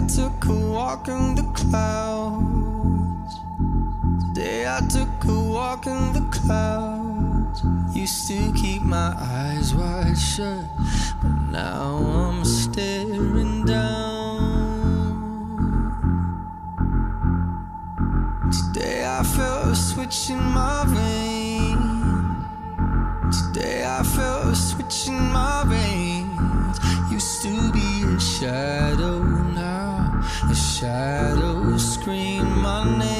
took a walk in the clouds. Today I took a walk in the clouds. Used to keep my eyes wide shut, but now I'm staring down. Today I felt a switch in my vein. Today I felt a switch in my veins. Used to be a shadow, now the shadows scream my name.